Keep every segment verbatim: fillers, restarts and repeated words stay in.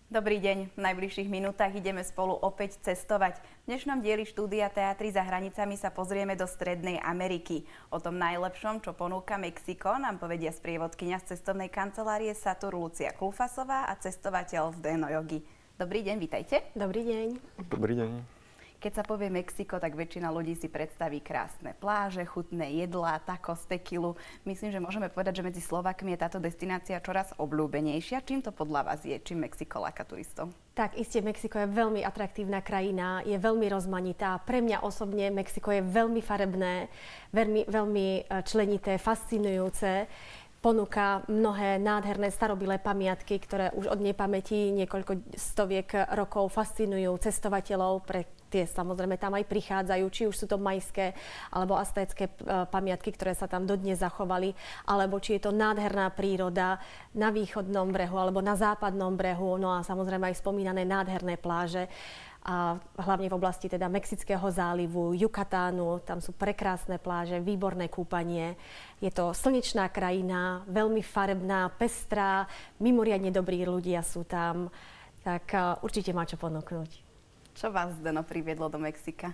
Dobrý deň. V najbližších minútach ideme spolu opäť cestovať. V dnešnom dieli štúdia Teatry za hranicami sa pozrieme do Strednej Ameriky. O tom najlepšom, čo ponúka Mexiko, nám povedia sprievodkyňa z cestovnej kancelárie Satur Lucia Klufasová a cestovateľ Zdeno Jogi. Dobrý deň, vitajte. Dobrý deň. Dobrý deň. Keď sa povie Mexiko, tak väčšina ľudí si predstaví krásne pláže, chutné jedlá, tacos, tequilu. Myslím, že môžeme povedať, že medzi Slovákmi je táto destinácia čoraz obľúbenejšia. Čím to podľa vás je? Čím Mexiko láka turistov? Tak, iste, Mexiko je veľmi atraktívna krajina, je veľmi rozmanitá. Pre mňa osobne Mexiko je veľmi farebné, veľmi, veľmi členité, fascinujúce. Ponúka mnohé nádherné starobilé pamiatky, ktoré už od nepamäti niekoľko stoviek rokov fascinujú cestovateľov. Pre tie samozrejme tam aj prichádzajú, či už sú to majské alebo aztécké pamiatky, ktoré sa tam dodnes zachovali, alebo či je to nádherná príroda na východnom brehu alebo na západnom brehu, no a samozrejme aj spomínané nádherné pláže. A hlavne v oblasti teda Mexického zálivu, Yucatánu, tam sú prekrásne pláže, výborné kúpanie. Je to slnečná krajina, veľmi farebná, pestrá, mimoriadne dobrí ľudia sú tam, tak určite má čo ponúknuť. Čo vás, Zdeno, priviedlo do Mexika?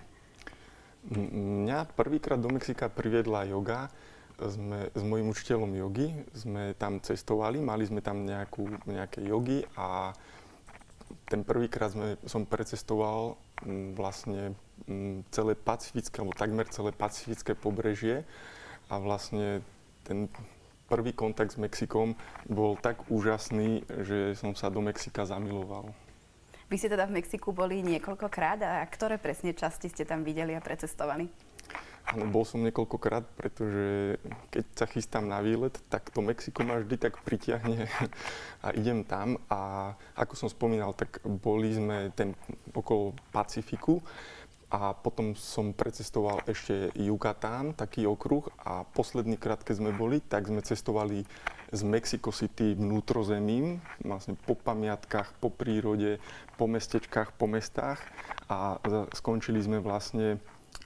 Mňa prvýkrát do Mexika priviedla joga. Sme s mojím učiteľom jogy, sme tam cestovali, mali sme tam nejakú, nejaké jogy a ten prvýkrát sme, som precestoval m, vlastne m, celé pacifické, alebo takmer celé pacifické pobrežie a vlastne ten prvý kontakt s Mexikom bol tak úžasný, že som sa do Mexika zamiloval. Vy ste teda v Mexiku boli niekoľkokrát a ktoré presne časti ste tam videli a precestovali? Áno, bol som niekoľkokrát, pretože keď sa chystám na výlet, tak to Mexiko ma vždy tak pritiahne a idem tam. A ako som spomínal, tak boli sme ten okolo Pacifiku a potom som precestoval ešte Yucatán, taký okruh. A posledný krát, keď sme boli, tak sme cestovali z Mexico City vnútrozemím, vlastne po pamiatkách, po prírode, po mestečkách, po mestách a skončili sme vlastne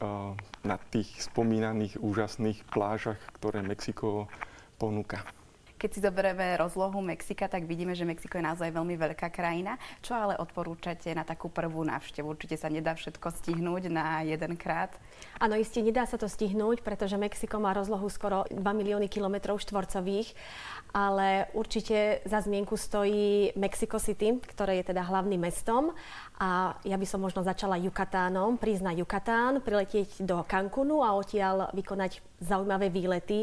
na tých spomínaných úžasných plážach, ktoré Mexiko ponúka. Keď si zoberieme rozlohu Mexika, tak vidíme, že Mexiko je naozaj veľmi veľká krajina. Čo ale odporúčate na takú prvú návštevu? Určite sa nedá všetko stihnúť na jeden krát. Áno, isté nedá sa to stihnúť, pretože Mexiko má rozlohu skoro dva milióny kilometrov štvorcových, ale určite za zmienku stojí Mexico City, ktoré je teda hlavným mestom. A ja by som možno začala Yucatánom, prísť na Yucatán, priletieť do Cancúnu a odtiaľ vykonať zaujímavé výlety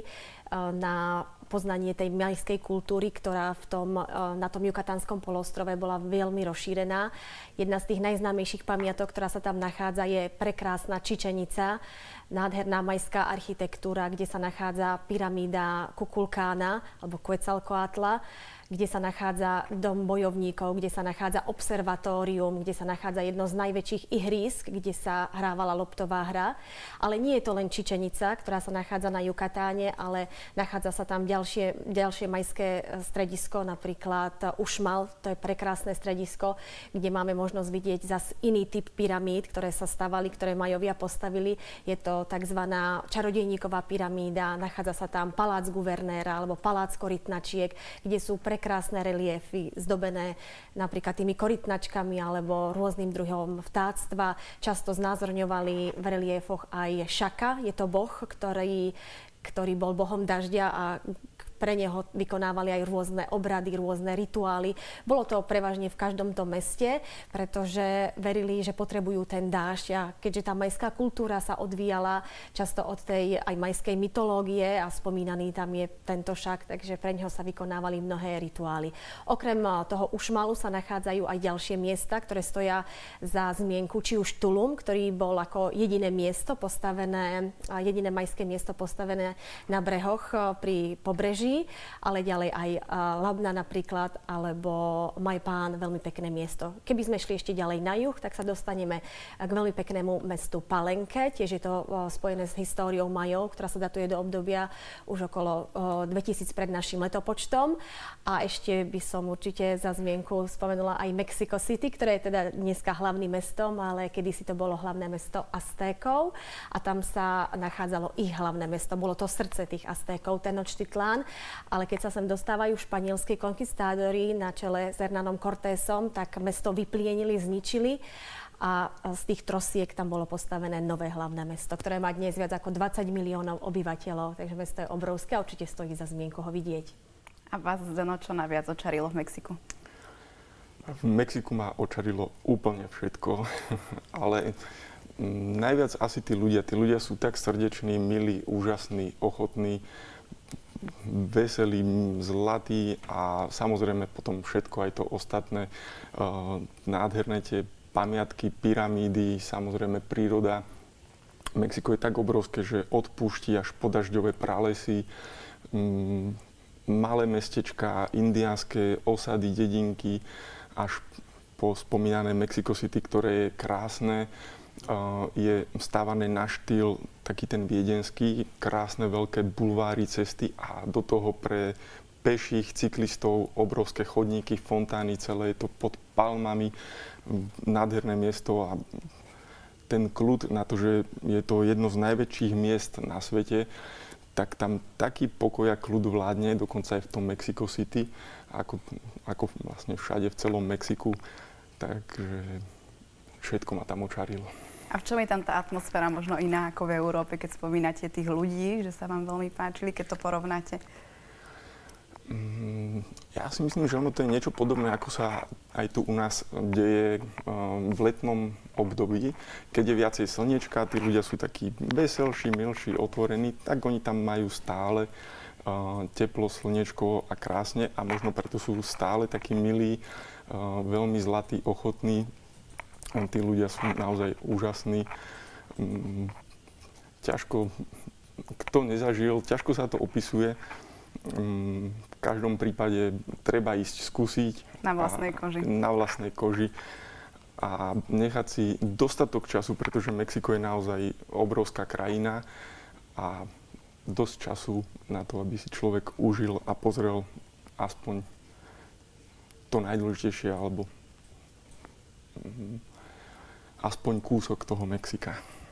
na poznanie tej majskej kultúry, ktorá v tom, na tom Yucatánskom poloostrove bola veľmi rozšírená. Jedna z tých najznámejších pamiatok, ktorá sa tam nachádza, je prekrásna Čičenica, nádherná majská architektúra, kde sa nachádza pyramída Kukulkána alebo Quetzalcoatla, kde sa nachádza dom bojovníkov, kde sa nachádza observatórium, kde sa nachádza jedno z najväčších ihrísk, kde sa hrávala loptová hra. Ale nie je to len Čičenica, ktorá sa nachádza na Yucatáne, ale nachádza sa tam ďalšie, ďalšie majské stredisko, napríklad Uxmal, to je prekrásne stredisko, kde máme možnosť vidieť zas iný typ pyramíd, ktoré sa stavali, ktoré Majovia postavili. Je to tzv. Čarodejníková pyramída, nachádza sa tam palác guvernéra alebo palác korytnačiek, kde sú pre krásne reliefy, zdobené napríklad tými korytnačkami alebo rôznym druhom vtáctva. Často znázorňovali v reliefoch aj Šaka. Je to boh, ktorý, ktorý bol bohom dažďa a pre neho vykonávali aj rôzne obrady, rôzne rituály. Bolo to prevažne v každom tom meste, pretože verili, že potrebujú ten dážď. A keďže tá majská kultúra sa odvíjala často od tej aj majskej mytológie a spomínaný tam je tento Šak, takže pre neho sa vykonávali mnohé rituály. Okrem toho Uxmalu sa nachádzajú aj ďalšie miesta, ktoré stoja za zmienku, či už Tulum, ktorý bol ako jediné miesto postavené, jediné majské miesto postavené na brehoch pri pobreží, ale ďalej aj Labna napríklad, alebo Majpán, veľmi pekné miesto. Keby sme šli ešte ďalej na juh, tak sa dostaneme k veľmi peknému mestu Palenque. Tiež je to spojené s históriou Majov, ktorá sa datuje do obdobia už okolo dvetisíc pred našim letopočtom. A ešte by som určite za zmienku spomenula aj Mexico City, ktoré je teda dneska hlavným mestom, ale kedysi to bolo hlavné mesto Aztékov a tam sa nachádzalo ich hlavné mesto. Bolo to to srdce tých Aztékov, Tenochtitlán, ale keď sa sem dostávajú španielskí konkistádori na čele s Hernanom Cortésom, tak mesto vyplienili, zničili a z tých trosiek tam bolo postavené nové hlavné mesto, ktoré má dnes viac ako dvadsať miliónov obyvateľov, takže mesto je obrovské a určite stojí za zmienku ho vidieť. A vás, Zdeno, čo najviac očarilo v Mexiku? V Mexiku ma očarilo úplne všetko, ale najviac asi tí ľudia. Tí ľudia sú tak srdeční, milí, úžasní, ochotní, veselí, zlatí a samozrejme potom všetko aj to ostatné. Uh, nádherné tie pamiatky, pyramídy, samozrejme príroda. Mexiko je tak obrovské, že od púšti až po dažďové pralesy, um, malé mestečká, indiánske osady, dedinky, až po spomínané Mexico City, ktoré je krásne, uh, je stávané na štýl taký ten viedenský, krásne veľké bulváry, cesty a do toho pre peších, cyklistov obrovské chodníky, fontány, celé je to pod palmami, nádherné miesto a ten kľud na to, že je to jedno z najväčších miest na svete, tak tam taký pokoj a kľud vládne, dokonca aj v tom Mexico City, ako, ako vlastne všade v celom Mexiku. Takže všetko ma tam očarilo. A v čom je tam tá atmosféra možno iná ako v Európe, keď spomínate tých ľudí, že sa vám veľmi páčili, keď to porovnáte? Ja si myslím, že ono to je niečo podobné, ako sa aj tu u nás deje v letnom období. Keď je viacej slniečka, tí ľudia sú takí veselší, milší, otvorení, tak oni tam majú stále teplo, slniečko a krásne a možno preto sú stále takí milí, veľmi zlatí, ochotní. Tí ľudia sú naozaj úžasní. Ťažko, kto nezažil, ťažko sa to opisuje. V každom prípade treba ísť skúsiť. Na vlastnej koži. Na vlastnej koži. A nechať si dostatok času, pretože Mexiko je naozaj obrovská krajina a dosť času na to, aby si človek užil a pozrel aspoň to najdôležitejšie, alebo aspoň kúsok toho Mexika.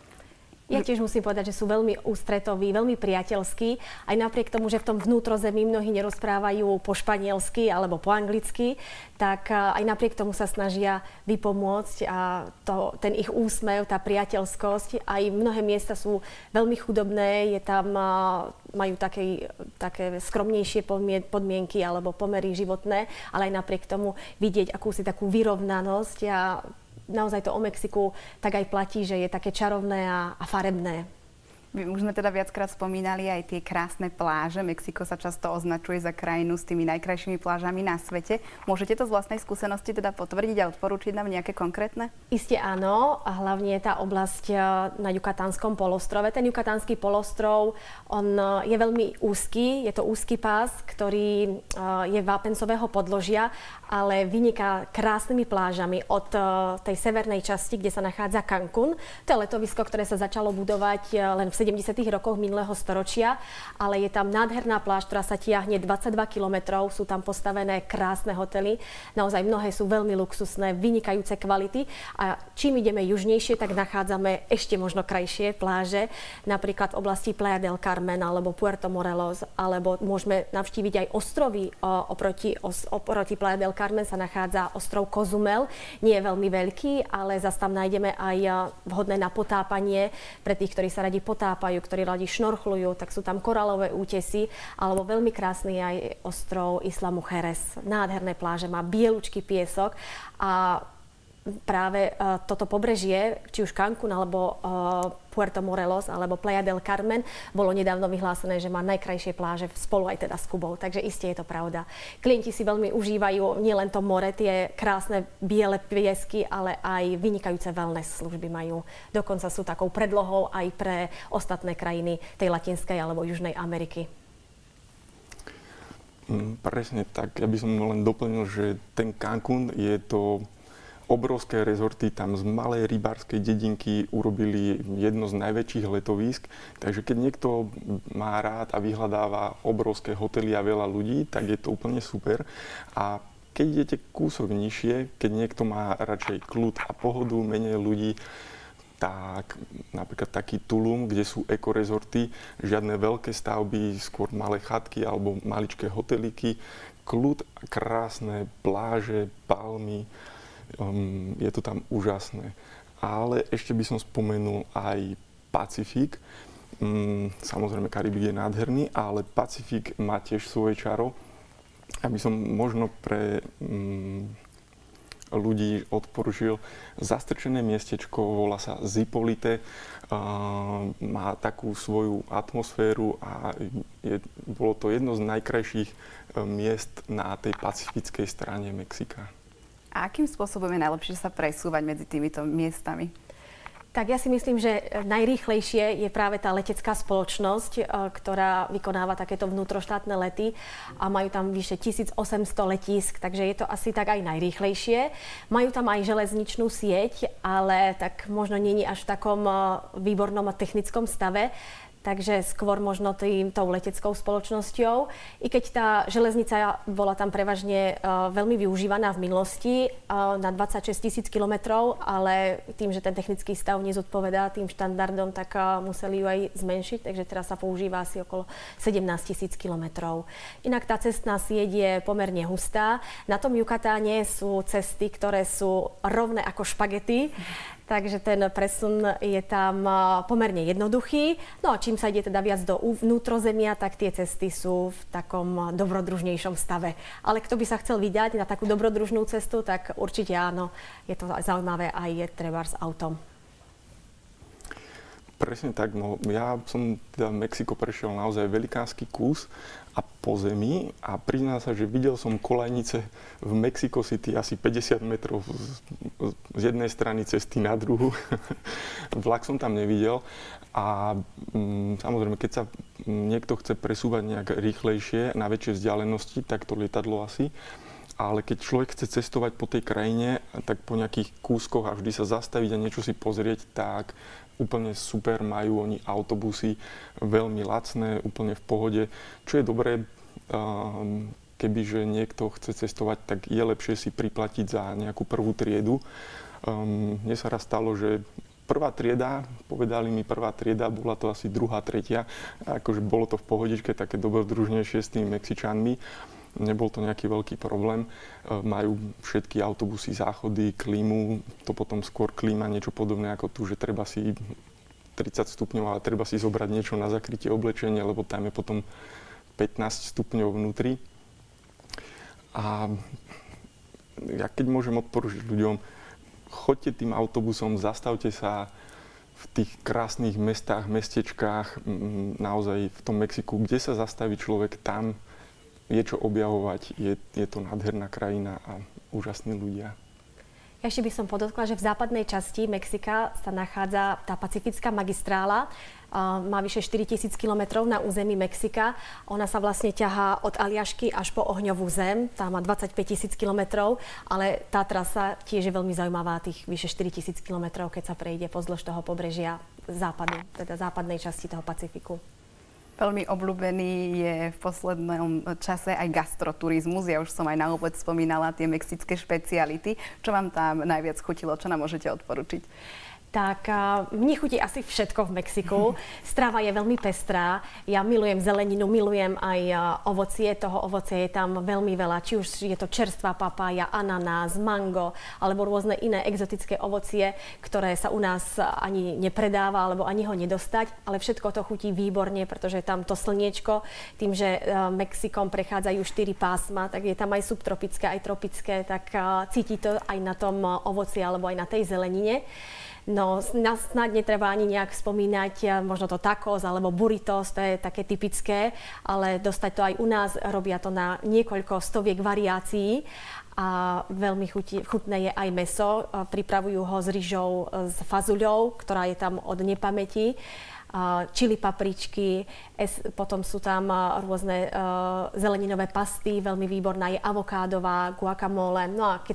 Ja tiež musím povedať, že sú veľmi ústretoví, veľmi priateľskí. Aj napriek tomu, že v tom vnútrozemí mnohí nerozprávajú po španielsky alebo po anglicky, tak aj napriek tomu sa snažia vypomôcť a to, ten ich úsmev, tá priateľskosť. Aj mnohé miesta sú veľmi chudobné, je tam, majú také, také skromnejšie podmienky alebo pomery životné, ale aj napriek tomu vidieť akúsi takú vyrovnanosť a naozaj to o Mexiku tak aj platí, že je také čarovné a, a farebné. Už sme teda viackrát spomínali aj tie krásne pláže. Mexiko sa často označuje za krajinu s tými najkrajšími plážami na svete. Môžete to z vlastnej skúsenosti teda potvrdiť a odporúčiť nám nejaké konkrétne? Isté áno, a hlavne tá oblasť na Jukatánskom polostrove. Ten Jukatánsky polostrov, on je veľmi úzky, je to úzky pás, ktorý je vápencového podložia, ale vyniká krásnymi plážami od tej severnej časti, kde sa nachádza Cancún. To je letovisko, ktoré sa začalo budovať len v sedemdesiatych rokoch minulého storočia, ale je tam nádherná pláž, ktorá sa tiahne dvadsaťdva kilometrov, sú tam postavené krásne hotely, naozaj mnohé sú veľmi luxusné, vynikajúce kvality a čím ideme južnejšie, tak nachádzame ešte možno krajšie pláže, napríklad v oblasti Playa del Carmen alebo Puerto Morelos, alebo môžeme navštíviť aj ostrovy. Oproti, oproti Playa del Carmen sa nachádza ostrov Cozumel, nie je veľmi veľký, ale zase tam nájdeme aj vhodné na potápanie pre tých, ktorí sa radi potápajú, ktorí radi šnorchlujú, tak sú tam koralové útesy, alebo veľmi krásny aj ostrov Isla Mujeres. Nádherné pláže, má bielučký piesok a práve uh, toto pobrežie, či už Cancún, alebo uh, Puerto Morelos, alebo Playa del Carmen, bolo nedávno vyhlásené, že má najkrajšie pláže spolu aj teda s Kubou. Takže iste je to pravda. Klienti si veľmi užívajú nielen to more, tie krásne biele piesky, ale aj vynikajúce wellness služby majú. Dokonca sú takou predlohou aj pre ostatné krajiny tej Latinskej alebo Južnej Ameriky. Mm, presne tak. Ja by som len doplnil, že ten Cancún je to obrovské rezorty, tam z malej rybárskej dedinky urobili jedno z najväčších letovísk. Takže keď niekto má rád a vyhľadáva obrovské hotely a veľa ľudí, tak je to úplne super. A keď idete kúsok nižšie, keď niekto má radšej kľud a pohodu, menej ľudí, tak napríklad taký Tulum, kde sú ekorezorty, žiadne veľké stavby, skôr malé chatky alebo maličké hotelíky, kľud, krásne pláže, palmy, um, je to tam úžasné. Ale ešte by som spomenul aj Pacifik. Um, samozrejme, Karibik je nádherný, ale Pacifik má tiež svoje čaro. Aby som možno pre um, ľudí odporučil zastrčené miestečko, volá sa Zipolite, uh, má takú svoju atmosféru a je, bolo to jedno z najkrajších uh, miest na tej pacifickej strane Mexika. A akým spôsobom je najlepšie sa presúvať medzi týmito miestami? Tak ja si myslím, že najrýchlejšie je práve tá letecká spoločnosť, ktorá vykonáva takéto vnútroštátne lety a majú tam vyše tisícosemsto letísk, takže je to asi tak aj najrýchlejšie. Majú tam aj železničnú sieť, ale tak možno nie je až v takom výbornom a technickom stave. Takže skôr možno tým, tou leteckou spoločnosťou. I keď tá železnica bola tam prevažne uh, veľmi využívaná v minulosti uh, na dvadsaťšesť tisíc kilometrov, ale tým, že ten technický stav nezodpovedá tým štandardom, tak uh, museli ju aj zmenšiť, takže teraz sa používa asi okolo sedemnásť tisíc kilometrov. Inak tá cestná sieť je pomerne hustá. Na tom Yucatáne sú cesty, ktoré sú rovné ako špagety. Takže ten presun je tam pomerne jednoduchý. No a čím sa ide teda viac do vnútrozemia, tak tie cesty sú v takom dobrodružnejšom stave. Ale kto by sa chcel vydať na takú dobrodružnú cestu, tak určite áno, je to zaujímavé aj je trebárs s autom. Presne tak, no ja som teda v Mexiko prešiel naozaj velikánsky kus a po zemi a priznám sa, že videl som kolajnice v Mexico City asi päťdesiat metrov z, z jednej strany cesty na druhu. Vlak som tam nevidel a mm, samozrejme, keď sa niekto chce presúvať nejak rýchlejšie na väčšie vzdialenosti, tak to lietadlo asi. Ale keď človek chce cestovať po tej krajine, tak po nejakých kúskoch a vždy sa zastaviť a niečo si pozrieť, tak úplne super, majú oni autobusy, veľmi lacné, úplne v pohode. Čo je dobré, kebyže niekto chce cestovať, tak je lepšie si priplatiť za nejakú prvú triedu. Mne sa raz stalo, že prvá trieda, povedali mi prvá trieda, bola to asi druhá, tretia. Akože bolo to v pohodičke, také dobrodružnejšie s tými Mexičanmi. Nebol to nejaký veľký problém. Majú všetky autobusy, záchody, klímu. To potom skôr klíma niečo podobné ako tu, že treba si tridsať stupňov, ale treba si zobrať niečo na zakrytie oblečenia, lebo tam je potom pätnásť stupňov vnútri. A ja keď môžem odporučiť ľuďom, choďte tým autobusom, zastavte sa v tých krásnych mestách, mestečkách, naozaj v tom Mexiku, kde sa zastaví človek, tam je čo objavovať, je, je to nádherná krajina a úžasní ľudia. Ešte by som podotkla, že v západnej časti Mexika sa nachádza tá pacifická magistrála. Uh, má vyše štyritisíc kilometrov na území Mexika. Ona sa vlastne ťahá od Aliašky až po Ohňovú zem. Tá má dvadsaťpäť tisíc kilometrov, ale tá trasa tiež je veľmi zaujímavá, tých vyše štyritisíc kilometrov, keď sa prejde pozdĺž toho pobrežia západu, teda západnej časti toho Pacifiku. Veľmi obľúbený je v poslednom čase aj gastroturizmus. Ja už som aj na úvod spomínala tie mexické špeciality. Čo vám tam najviac chutilo? Čo nám môžete odporučiť? Tak mne chutí asi všetko v Mexiku. Strava je veľmi pestrá. Ja milujem zeleninu, milujem aj ovocie. Toho ovocia je tam veľmi veľa. Či už je to čerstvá papája, ananás, mango, alebo rôzne iné exotické ovocie, ktoré sa u nás ani nepredáva, alebo ani ho nedostať. Ale všetko to chutí výborne, pretože tam to slniečko, tým, že Mexikom prechádzajú štyri pásma, tak je tam aj subtropické, aj tropické, tak cíti to aj na tom ovoci alebo aj na tej zelenine. No, snad netreba ani nejak spomínať, možno to tacos alebo burritos, to je také typické, ale dostať to aj u nás, robia to na niekoľko stoviek variácií a veľmi chutí, chutné je aj mäso, pripravujú ho s ryžou, s fazuľou, ktorá je tam od nepamäti, čili papričky, potom sú tam rôzne zeleninové pasty, veľmi výborná je avokádová, guacamole, no a keď ste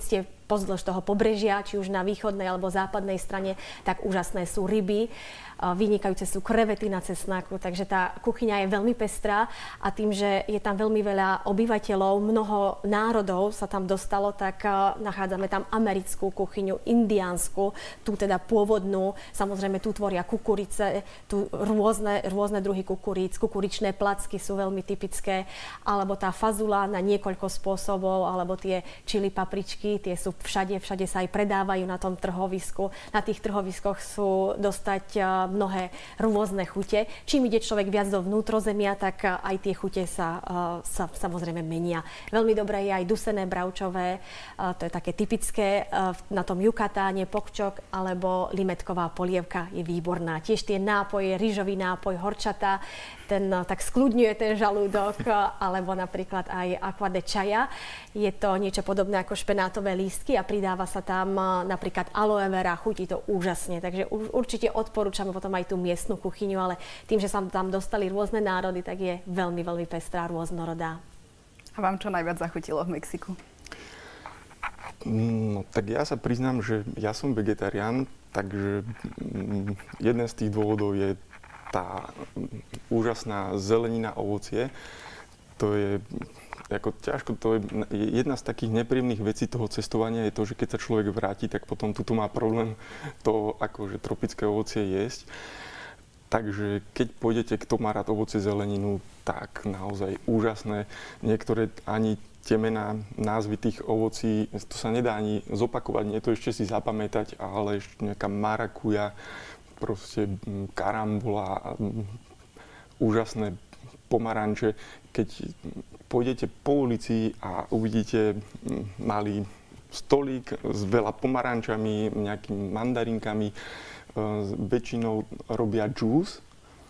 pozdĺž toho pobrežia, či už na východnej alebo západnej strane, tak úžasné sú ryby. Vynikajúce sú krevety na cesnáku, takže tá kuchyňa je veľmi pestrá a tým, že je tam veľmi veľa obyvateľov, mnoho národov sa tam dostalo, tak nachádzame tam americkú kuchyňu, indiánsku, tú teda pôvodnú, samozrejme tu tvoria kukurice, tu rôzne, rôzne druhy kukuríc, kukuričné placky sú veľmi typické, alebo tá fazula na niekoľko spôsobov, alebo tie čili papričky, tie sú všade, všade sa aj predávajú na tom trhovisku. Na tých trhoviskoch sú dostať mnohé rôzne chute. Čím ide človek viac do vnútrozemia, tak aj tie chute sa, sa samozrejme menia. Veľmi dobré je aj dusené bravčové, to je také typické na tom Jukatáne, pokčok alebo limetková polievka je výborná. Tiež tie nápoje, rýžový nápoj, horčata, ten tak skľudňuje ten žalúdok, alebo napríklad aj aqua de chaya. Je to niečo podobné ako špenátové lístky a pridáva sa tam napríklad aloe vera, chutí to úžasne. Takže určite odporúčame potom aj tú miestnu kuchyňu, ale tým, že sa tam dostali rôzne národy, tak je veľmi, veľmi pestrá, rôznorodá. A vám čo najviac zachutilo v Mexiku? No tak ja sa priznám, že ja som vegetarián, takže jeden z tých dôvodov je tá úžasná zelenina, ovocie. To je ako ťažko, to je jedna z takých nepríjemných vecí toho cestovania je to, že keď sa človek vráti, tak potom tuto má problém to akože tropické ovocie jesť. Takže keď pôjdete, kto má rád ovocie, zeleninu, tak naozaj úžasné. Niektoré ani tie mená, názvy tých ovocí, to sa nedá ani zopakovať, nie to ešte si zapamätať, ale ešte nejaká marakuja, proste karambola, úžasné pomaranče. Keď pôjdete po ulici a uvidíte malý stolík s veľa pomarančami, nejakými mandarinkami, väčšinou robia džús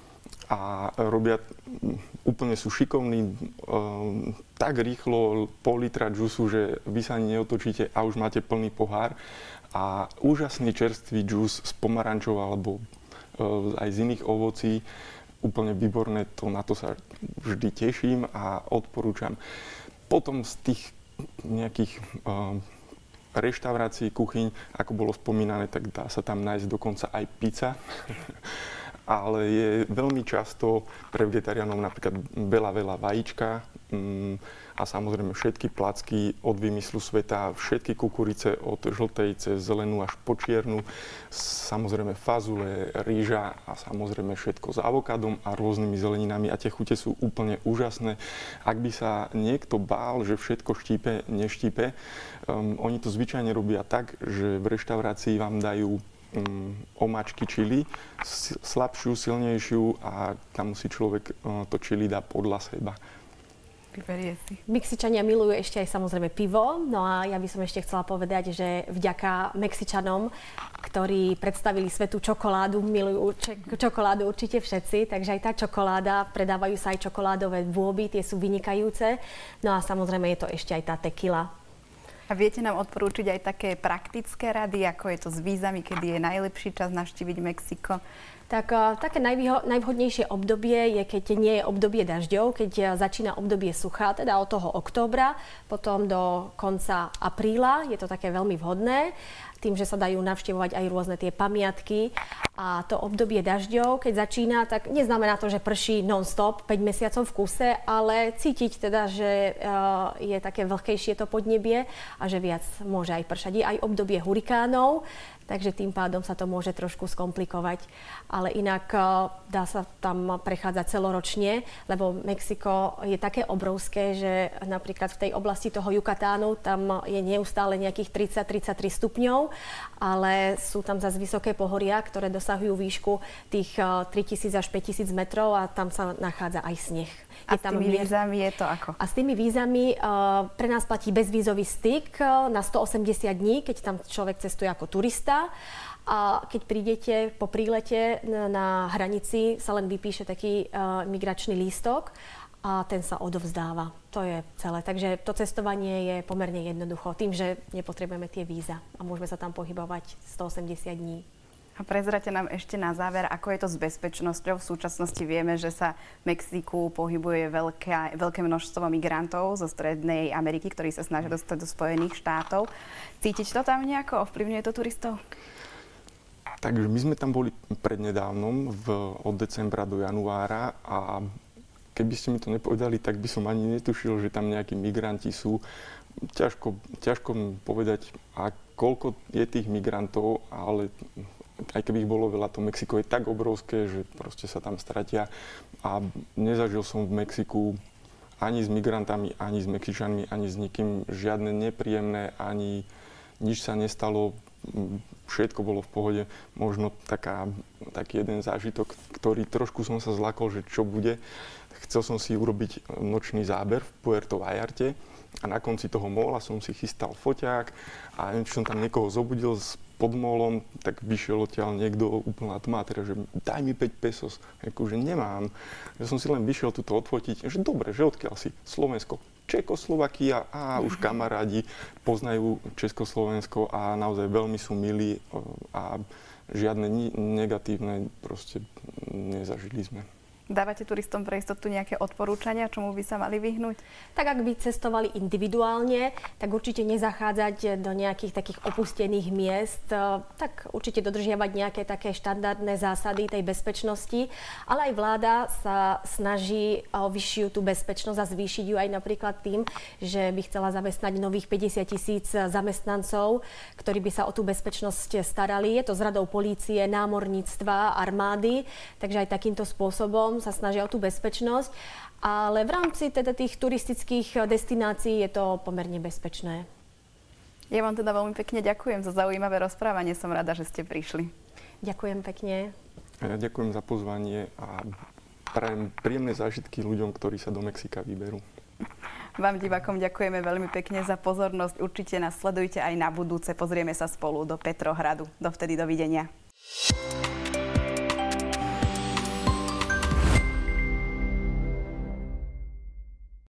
a robia, úplne sú šikovní, tak rýchlo pol litra džúsu, že vy sa ani neotočíte a už máte plný pohár. A úžasný čerstvý džús z pomarančov alebo aj z iných ovocí, úplne výborné, to, na to sa vždy teším a odporúčam. Potom z tých nejakých uh, reštaurácií, kuchyň, ako bolo spomínané, tak dá sa tam nájsť dokonca aj pizza. Ale je veľmi často pre vegetariánov napríklad veľa, veľa vajíčka um, a samozrejme všetky placky od vymyslu sveta, všetky kukurice od žltej cez zelenú až po čiernu, samozrejme fazule, rýža a samozrejme všetko s avokádom a rôznymi zeleninami a tie chute sú úplne úžasné. Ak by sa niekto bál, že všetko štípe, neštípe, um, oni to zvyčajne robia tak, že v reštaurácii vám dajú um, omáčky čili, slabšiu, silnejšiu a tam si človek uh, to čili dá podľa seba. Vyberie si. Mexičania milujú ešte aj samozrejme pivo, no a ja by som ešte chcela povedať, že vďaka Mexičanom, ktorí predstavili svetú čokoládu, milujú čokoládu určite všetci, takže aj tá čokoláda, predávajú sa aj čokoládové bôby, tie sú vynikajúce, no a samozrejme je to ešte aj tá tequila. A viete nám odporúčiť aj také praktické rady, ako je to s vízami, kedy je najlepší čas navštíviť Mexiko? Tak uh, také najvýho- najvhodnejšie obdobie je, keď nie je obdobie dažďov, keď uh, začína obdobie sucha, teda od toho októbra, potom do konca apríla, je to také veľmi vhodné, tým, že sa dajú navštevovať aj rôzne tie pamiatky. A to obdobie dažďov, keď začína, tak neznamená to, že prší non-stop, päť mesiacov v kuse, ale cítiť teda, že uh, je také vlhkejšie to podnebie a že viac môže aj pršať. Je aj obdobie hurikánov, takže tým pádom sa to môže trošku skomplikovať. Ale inak dá sa tam prechádzať celoročne, lebo Mexiko je také obrovské, že napríklad v tej oblasti toho Jukatánu tam je neustále nejakých tridsať tridsaťtri stupňov, ale sú tam zase vysoké pohoria, ktoré dosahujú výšku tých tritisíc až päťtisíc metrov a tam sa nachádza aj sneh. A s tými vízami je to ako? A s tými vízami uh, pre nás platí bezvízový styk uh, na stoosemdesiat dní, keď tam človek cestuje ako turista. A keď prídete po prílete na, na hranici, sa len vypíše taký uh, migračný lístok a ten sa odovzdáva. To je celé. Takže to cestovanie je pomerne jednoducho tým, že nepotrebujeme tie víza a môžeme sa tam pohybovať stoosemdesiat dní. A A prezrate nám ešte na záver, ako je to s bezpečnosťou. V súčasnosti vieme, že sa v Mexiku pohybuje veľké, veľké množstvo migrantov zo Strednej Ameriky, ktorí sa snažia dostať do Spojených štátov. Cítiť to tam nejako? Ovplyvňuje to turistov? Takže my sme tam boli prednedávnom, v, od decembra do januára a keby ste mi to nepovedali, tak by som ani netušil, že tam nejakí migranti sú. Ťažko, ťažko povedať, a koľko je tých migrantov, ale aj keby ich bolo veľa, to Mexiko je tak obrovské, že proste sa tam stratia. A nezažil som v Mexiku ani s migrantami, ani s Mexičanmi, ani s nikým žiadne nepríjemné, ani nič sa nestalo. Všetko bolo v pohode. Možno taká, taký jeden zážitok, ktorý trošku som sa zlakol, že čo bude. Chcel som si urobiť nočný záber v Puerto Vallarta a na konci toho móla som si chystal foťák a neviem, či som tam niekoho zobudil s pod mólom, tak vyšiel odtiaľ niekto úplná tma, teda, že daj mi päť pesos. Akože nemám. Ja som si len vyšiel túto odfotiť, že dobre, že odkiaľ si? Slovensko. Čekoslovakia, a už kamarádi poznajú Československo a naozaj veľmi sú milí a žiadne negatívne proste nezažili sme. Dávate turistom pre istotu nejaké odporúčania, čomu by sa mali vyhnúť? Tak ak by cestovali individuálne, tak určite nezachádzať do nejakých takých opustených miest, tak určite dodržiavať nejaké také štandardné zásady tej bezpečnosti, ale aj vláda sa snaží o vyššiu tú bezpečnosť a zvýšiť ju aj napríklad tým, že by chcela zamestnať nových päťdesiat tisíc zamestnancov, ktorí by sa o tú bezpečnosť starali. Je to z radou polície, námorníctva, armády, takže aj takýmto spôsobom sa snažia o tú bezpečnosť, ale v rámci teda tých turistických destinácií je to pomerne bezpečné. Ja vám teda veľmi pekne ďakujem za zaujímavé rozprávanie. Som rada, že ste prišli. Ďakujem pekne. Ja ďakujem za pozvanie a prajem príjemné zážitky ľuďom, ktorí sa do Mexika vyberú. Vám divákom ďakujeme veľmi pekne za pozornosť. Určite nás sledujte aj na budúce. Pozrieme sa spolu do Petrohradu. Dovtedy dovidenia.